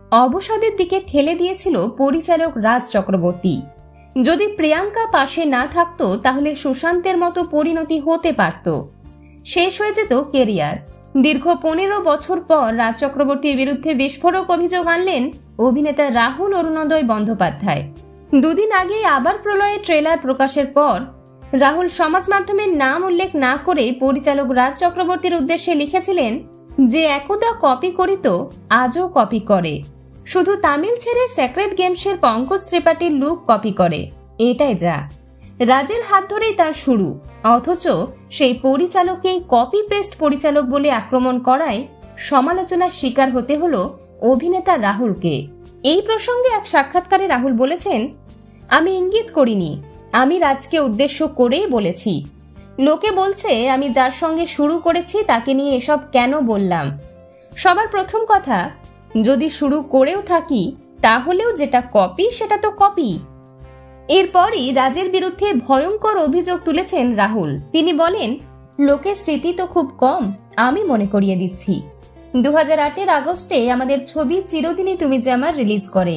অবসাদের দিকে ঠেলে দিয়েছিল পরিচালক রাজ চক্রবর্তী। যদি প্রিয়াঙ্কা পাশে না থাকতো তাহলে সুশান্তের মতো পরিণতি হতে পারত, শেষ হয়ে যেত কেরিয়ার। দীর্ঘ 15 বছর পর রাজ চক্রবর্তীর বিরুদ্ধে বিস্ফোরক অভিযোগ আনলেন অভিনেতা রাহুল অরুণোদয় বন্দ্যোপাধ্যায়। দুদিন আগেই আবার প্রলয়ের ট্রেলার প্রকাশের পর রাহুল সমাজ মাধ্যমের নাম উল্লেখ না করে পরিচালক রাজ চক্রবর্তীর উদ্দেশ্যে লিখেছিলেন যে একদা কপি করিত আজও কপি করে, শুধু তামিল ছেড়ে সেক্রেট গেমসের পঙ্কজ ত্রিপাঠীর লুক কপি করে, এটাই যা। রাজের হাত ধরেই তার শুরু, অথচ সেই পরিচালককেই কপি পেস্ট পরিচালক বলে আক্রমণ করায় সমালোচনার শিকার হতে হলো অভিনেতা রাহুলকে। এই প্রসঙ্গে এক সাক্ষাৎকারে রাহুল বলেছেন, আমি ইঙ্গিত করিনি, আমি রাজকে উদ্দেশ্য করেই বলেছি। লোকে বলছে আমি যার সঙ্গে শুরু করেছি তাকে নিয়ে এসব কেন বললাম। সবার প্রথম কথা, যদি শুরু করেও থাকি তাহলেও যেটা কপি সেটা তো কপি। এরপরই রাজের বিরুদ্ধে ভয়ঙ্কর অভিযোগ তুলেছেন রাহুল। তিনি বলেন, লোকের স্মৃতি তো খুব কম, আমি মনে করিয়ে দিচ্ছি। 2008 আগস্টে আমাদের ছবি চিরদিনই তুমি যে আমার রিলিজ করে।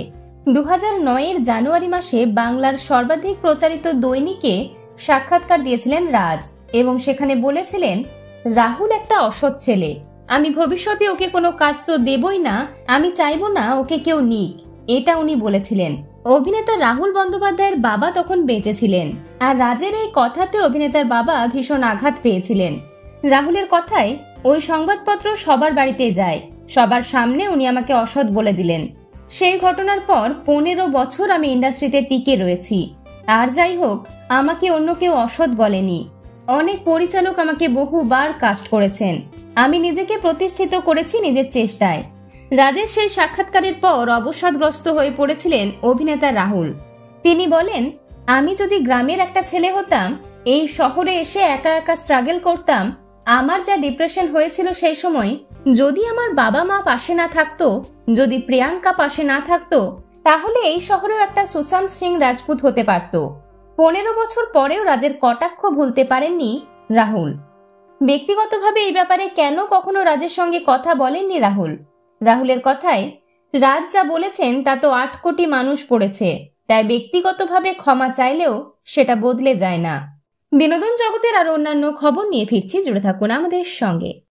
2009 জানুয়ারি মাসে বাংলার সর্বাধিক প্রচারিত দৈনিকে সাক্ষাৎকার দিয়েছিলেন রাজ এবং সেখানে বলেছিলেন, রাহুল একটা অসৎ ছেলে, আমি ভবিষ্যতে ওকে কোনো কাজ তো দেবই না, আমি চাইবো না ওকে কেউ নিক, এটা উনি বলেছিলেন। অভিনেতা রাহুল বন্দ্যোপাধ্যায়ের বাবা তখন বেঁচে ছিলেন, আর রাজের এই কথাতে অভিনেতার বাবা ভীষণ আঘাত পেয়েছিলেন। রাহুলের কথায় ওই সংবাদপত্র সবার বাড়িতে যায়, সবার সামনে উনি আমাকে অসৎ বলে দিলেন। সেই ঘটনার পর 15 বছর আমি ইন্ডাস্ট্রিতে টিকে রয়েছি। আর যাই হোক, আমাকে অন্য কেউ অসৎ বলেনি। অনেক পরিচালক আমাকে বহুবার কাস্ট করেছেন, আমি নিজেকে প্রতিষ্ঠিত করেছি নিজের চেষ্টায়। রাজের সেই সাক্ষাৎকারের পর অবসাদগ্রস্ত হয়ে পড়েছিলেন অভিনেতা রাহুল। তিনি বলেন, আমি যদি গ্রামের একটা ছেলে হতাম, এই শহরে এসে একা একা স্ট্রাগল করতাম, আমার যা ডিপ্রেশন হয়েছিল সেই সময়, যদি আমার বাবা মা পাশে না থাকতো, যদি প্রিয়াঙ্কা পাশে না থাকতো, তাহলে এই শহরেও একটা সুশান্ত সিং রাজপুত হতে পারত। 15 বছর পরেও রাজের কটাক্ষ ভুলতে পারেননি রাহুল। ব্যক্তিগতভাবে এই ব্যাপারে কেন কখনো রাজের সঙ্গে কথা বলেননি রাহুল? রাহুলের কথায়, রাজ যা বলেছেন তা তো 8 কোটি মানুষ পড়েছে, তাই ব্যক্তিগতভাবে ক্ষমা চাইলেও সেটা বদলে যায় না। বিনোদন জগতের আরো অন্যান্য খবর নিয়ে ফিরছি, জুড়ে থাকুন আমাদের সঙ্গে।